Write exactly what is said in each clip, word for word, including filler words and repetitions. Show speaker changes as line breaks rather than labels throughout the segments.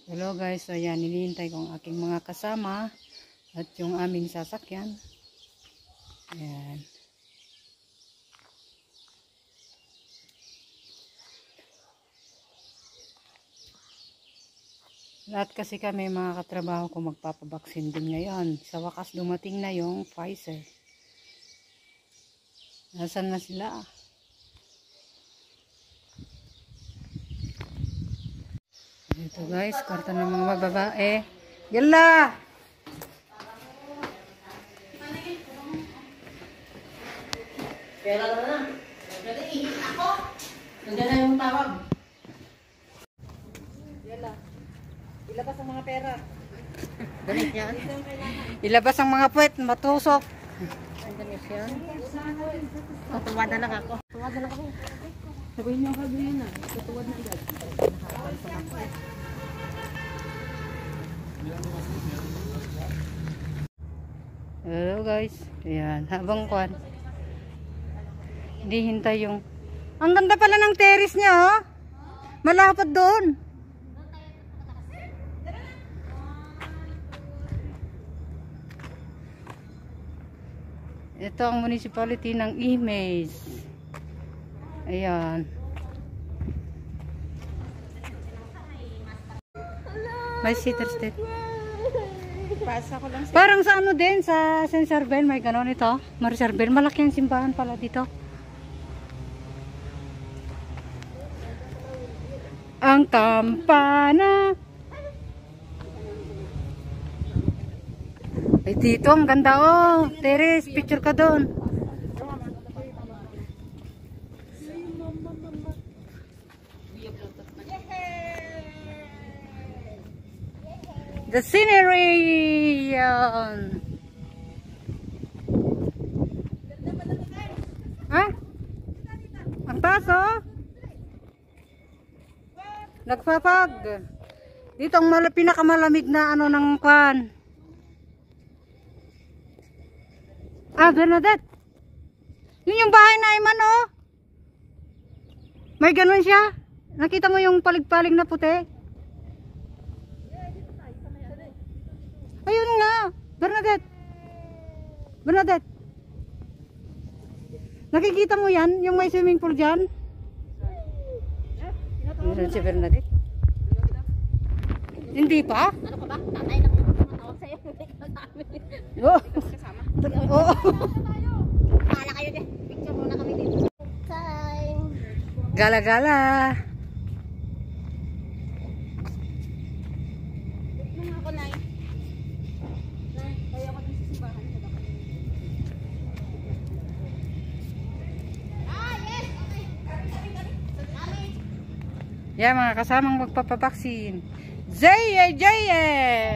Hello guys, so yan, nilihintay ko ang aking mga kasama at yung aming sasakyan. Ayan. Lahat kasi kami mga katrabaho ko magpapabaksin din ngayon. Sa wakas dumating na yung Pfizer. Nasaan na sila? Ito guys, kwarto ng mga babae. Yalla!
Pera na na. Pwede ihit ako. Nandiyan na yung tawag.
Yalla. Ilabas ang mga pera.
Ganit yan.
Ilabas ang mga puwet, matusok.
Ganit yan. Oh, tuwad na lang ako. Tuwad na lang ako. Sabihin niyo sabihin na. Tuwad na agad.
Hello guys. Ayan, habang kwan. Hindi hintay yung... Ang ganda pala ng terrace niya, oh. Malapad doon. Ito ang municipality ng Imays. Ayan. May sitter state.
Pasa ko lang.
Parang sa ano din, sa San Sarbel, may ganon ito. Marisarbel, malaki ang simbahan pala dito. Ang kampana. Ay, dito ang ganda, oh. Teres, picture ka doon. The scenery. Yan. Ha? Ang taas, oh. Nagpapag. Dito ang mal pinakamalamig na ano ng kwan. Ah, Bernadette. Yun yung bahay na Iman, oh. May ganun siya. Nakita mo yung palig-palig na puti? Ayun nga. Bernadette. Bernadette. Nakikita mo yan? Yung may swimming pool dyan? Yun si Bernadette. Hindi pa?
Ano ka ba? Tatay lang yung matawag sa'yo.
Oo. Oo.
Pahala kayo dyan. Picture muna kami dito. Time.
Gala-gala.
Mga ako, Nay. Nay, kaya ako din sa simbahan. Ah, yes! Okay. Kami.
Yan, mga kasamang magpapabaksin. Jeye! Jeye!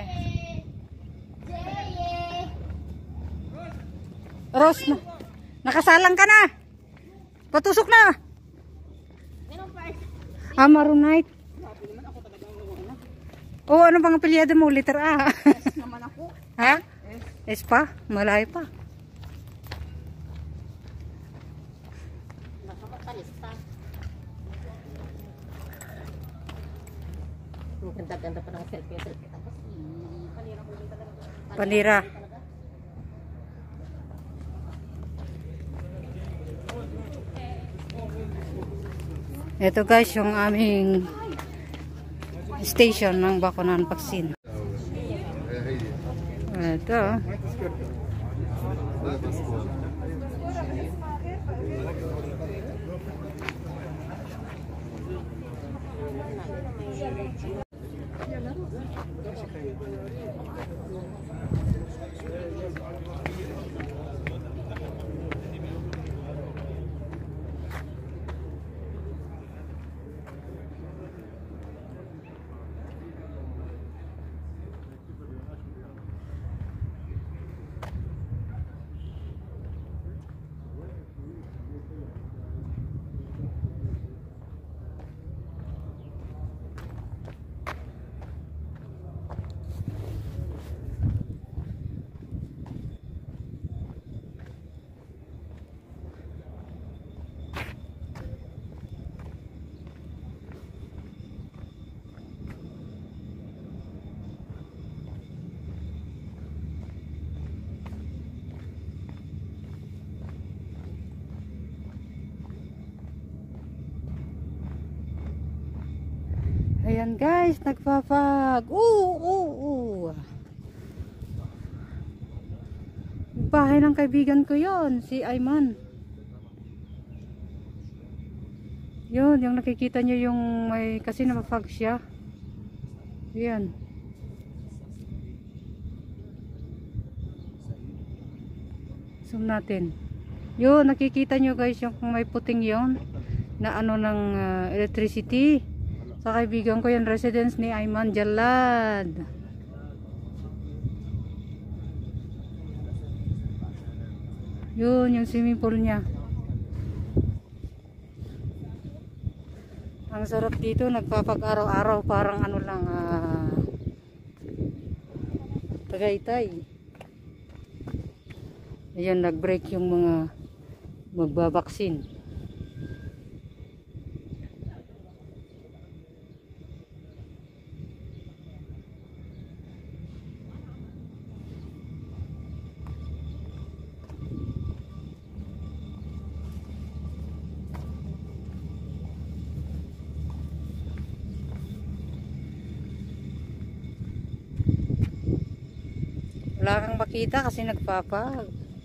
Rose na. Nakasalang ka na. Patusok na. Amaronite. Oh, ano bang apelyado mo? Liter A.
S naman ako.
Ha? S pa? Malayo pa.
Nakapagtalista. Ang ganda-ganda pa ng selfie-selfie. Tapos, panira ko din talaga.
Panira. Ito guys, yung aming station ng bakunan vaccine. Ito. Ayan guys, nagpapag. Oo, oo, oo. Bahay ng kaibigan ko yon, si Ayman. Yun, yung nakikita nyo yung may, kasi napapag siya. Ayan. Zoom natin. Yun, nakikita nyo guys yung may puting yon na ano ng uh, electricity. Sa kaibigan ko yan, residence ni Ayman Jalad. Yun, yung swimming pool niya. Ang sarap dito, nagpapag-araw-araw, parang ano lang, uh, Tagaytay. Ayan, nag-break yung mga magbabaksin. Wala kang makita kasi nagpapag.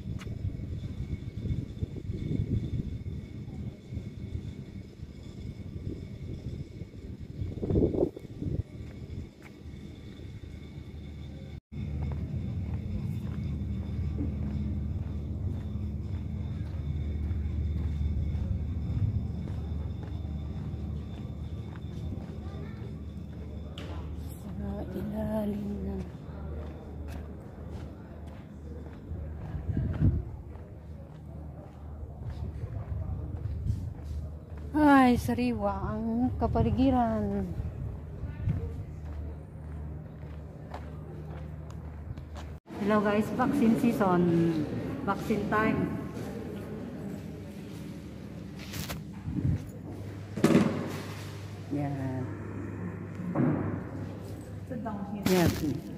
Sa ilalim na. Ay, sariwa ang kapaligiran. Hello guys, vaccine season. Vaccine time. Yan.
Sit down here.
Yan.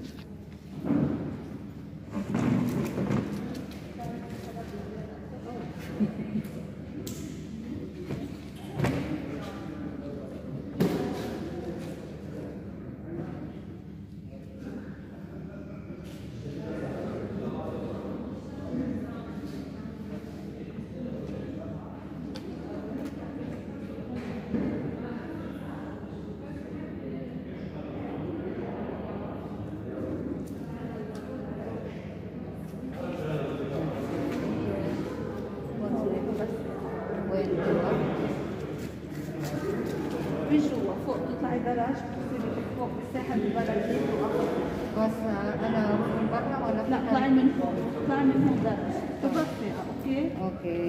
بجوا فوق تطلعي درج تصيري فوق بالساحه بالبلد
بس انا من برا ولا
لا طلعي من فوق طلعي من هون درج تبصي اوكي
Okay.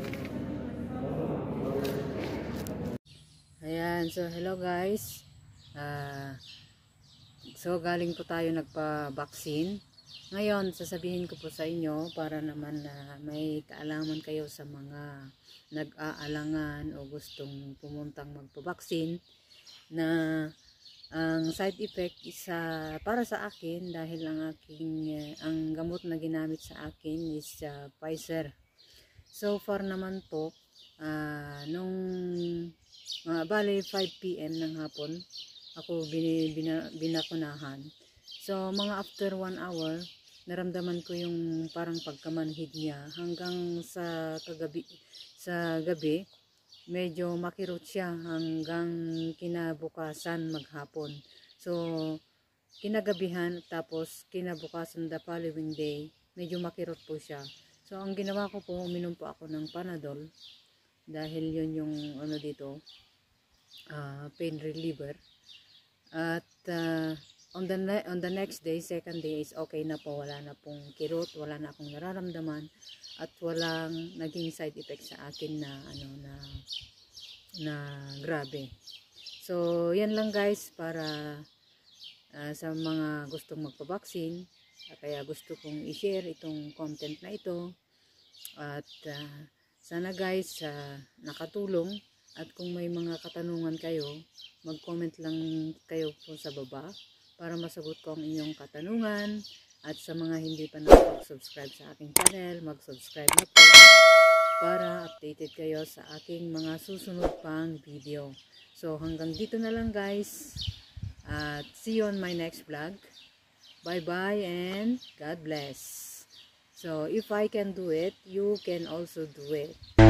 Ayan, so hello guys. Uh, so galing po tayo nagpa-vaccine. Ngayon, sasabihin ko po sa inyo para naman na may kaalaman kayo sa mga nag-aalangan o gustong pumuntang magpa-vaccine na ang side effect isa para sa akin dahil ang aking uh, ang gamot na ginamit sa akin is uh, Pfizer. So far naman po uh, nung uh, bale five p m ng hapon ako bin, bina, binakunahan. So mga after one hour naramdaman ko yung parang pagkamanhid niya hanggang sa kagabi sa gabi medyo makirot siya hanggang kinabukasan maghapon. So kinagabihan tapos kinabukasan the following day medyo makirot po siya. So ang ginawa ko po, uminom po ako ng Panadol dahil yun yung ano dito uh, pain reliever. At uh, on the on the next day, second day is okay na po, wala na pong kirot, wala na akong nararamdaman at walang naging side effect sa akin na ano na na grabe. So yan lang guys para uh, sa mga gustong magpa-vaccine, kaya gusto kong i-share itong content na ito at uh, sana guys uh, nakatulong. At kung may mga katanungan kayo, mag-comment lang kayo po sa baba para masagot ko ang inyong katanungan. At sa mga hindi pa nakapag-subscribe sa aking channel, mag-subscribe na po para updated kayo sa aking mga susunod pang video. So hanggang dito na lang guys, at see you on my next vlog. Bye bye and God bless. So if I can do it, you can also do it.